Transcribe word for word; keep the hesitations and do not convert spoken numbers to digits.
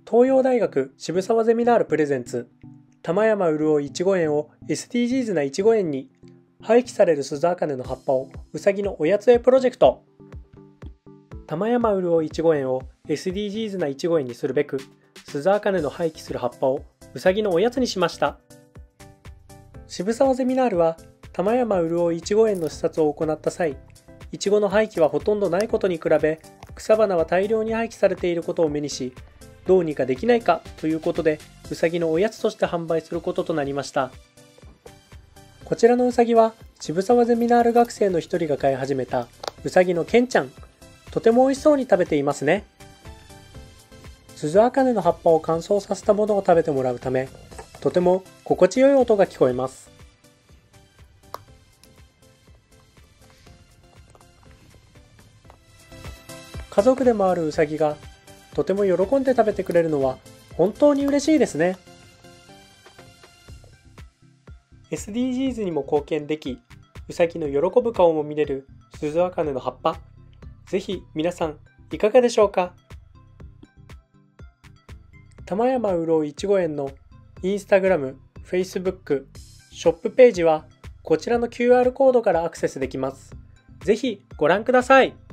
東洋大学渋沢ゼミナールプレゼンツ玉山うるおいいちご園を エスディージーズ ないちご園に、廃棄されるスズアカネの葉っぱをうさぎのおやつへプロジェクト。玉山うるおいいちご園を エスディージーズ ないちご園にするべく、スズアカネの廃棄する葉っぱをうさぎのおやつにしました。渋沢ゼミナールは玉山うるおいいちご園の視察を行った際、いちごの廃棄はほとんどないことに比べ、草花は大量に廃棄されていることを目にし、どうにかできないかということで、うさぎのおやつとして販売することとなりました。こちらのうさぎは渋沢ゼミナール学生の一人が飼い始めたうさぎのケンちゃん。とても美味しそうに食べていますね。スズアカネの葉っぱを乾燥させたものを食べてもらうため、とても心地よい音が聞こえます。家族でもあるうさぎがとても喜んで食べてくれるのは本当に嬉しいですね。エスディージーズ にも貢献でき、うさぎの喜ぶ顔も見れるスズアカネの葉っぱ。ぜひ皆さんいかがでしょうか。玉山うるおいいちご園のインスタグラム、フェイスブック、ショップページはこちらの キューアール コードからアクセスできます。ぜひご覧ください。